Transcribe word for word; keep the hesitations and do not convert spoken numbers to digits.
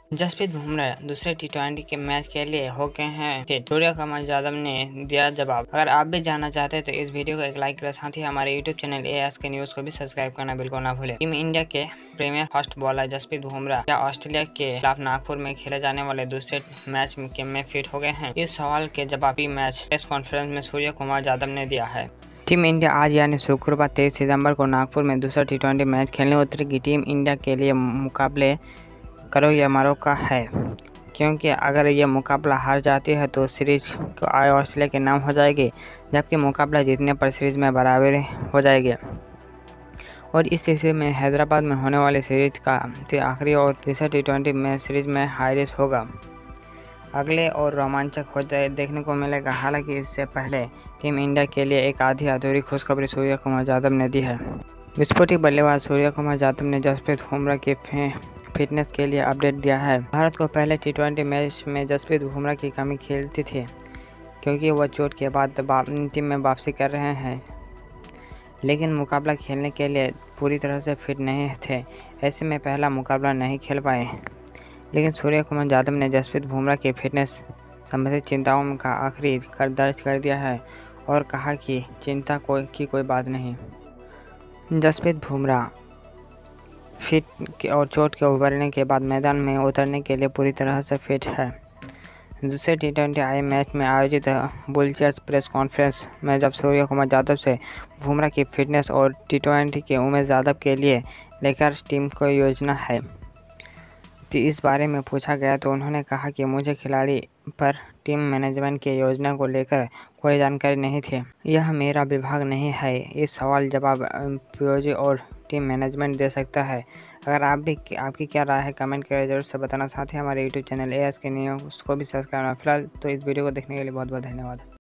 जसप्रीत बुमराह दूसरे T twenty के match के लिए हो गए हैं फिर। सूर्य कुमार यादव ने दिया जवाब। अगर आप भी जानना चाहते हैं तो इस वीडियो को एक लाइक करें, साथ ही हमारे YouTube channel AS K news को भी सब्सक्राइब करना बिल्कुल ना भूलें। टीम इंडिया के premier fast bowler Jasprit Bumrah क्या ऑस्ट्रेलिया के खिलाफ नागपुर में खेले जाने वाले दूसरे मैच के में फिट हो गए हैं? इस सवाल के जवाब प्री मैच प्रेस कॉन्फ्रेंस में सूर्य कुमार यादव ने दिया है। टीम इंडिया आज यानी शुक्रवार तेईस सितंबर को नागपुर में दूसरा टी ट्वेंटी मैच खेलने उतरेगी। टीम इंडिया के लिए मुकाबले करो या मरो का है, क्योंकि अगर ये मुकाबला हार जाती है तो सीरीज ऑस्ट्रेलिया के नाम हो जाएगी, जबकि मुकाबला जीतने पर सीरीज में बराबरी हो जाएगी और इस स्थिति में हैदराबाद में होने वाली सीरीज का आखिरी और तीसरा टी ट्वेंटी मैच सीरीज में हाई रिस्क होगा, अगले और रोमांचक हो जाए देखने को मिलेगा। हालांकि इससे पहले टीम इंडिया के लिए एक आधी अधूरी खुशखबरी सूर्य कुमार यादव ने दी है। विस्फोटक बल्लेबाज सूर्य कुमार यादव ने जसप्रीत बुमराह की फिटनेस के लिए अपडेट दिया है। भारत को पहले टी ट्वेंटी मैच में जसप्रीत बुमराह की कमी खेलती थी, क्योंकि वह चोट के बाद टीम में वापसी कर रहे हैं, लेकिन मुकाबला खेलने के लिए पूरी तरह से फिट नहीं थे। ऐसे में पहला मुकाबला नहीं खेल पाए। लेकिन सूर्य कुमार यादव ने जसप्रीत बुमराह की फिटनेस संबंधित चिंताओं का आखिरी कर दर्ज कर दिया है और कहा कि चिंता कोई की कोई बात नहीं। जसप्रीत बुमराह फिट और चोट के उभरने के बाद मैदान में उतरने के लिए पूरी तरह से फिट है। दूसरे टी ट्वेंटी आई मैच में आयोजित बुलचर्स प्रेस कॉन्फ्रेंस में जब सूर्य कुमार यादव से बुमराह की फिटनेस और टी ट्वेंटी के उमेश यादव के लिए लेकर टीम को योजना है तो इस बारे में पूछा गया तो उन्होंने कहा कि मुझे खिलाड़ी पर टीम मैनेजमेंट की योजना को लेकर कोई जानकारी नहीं थी। यह मेरा विभाग नहीं है। इस सवाल जवाब पीओजी और टीम मैनेजमेंट दे सकता है। अगर आप भी आपकी क्या राय है कमेंट करके जरूर से बताना, साथ ही हमारे YouTube channel AS K news को भी सब्सक्राइब करना। फिलहाल तो इस वीडियो को देखने के लिए बहुत बहुत धन्यवाद।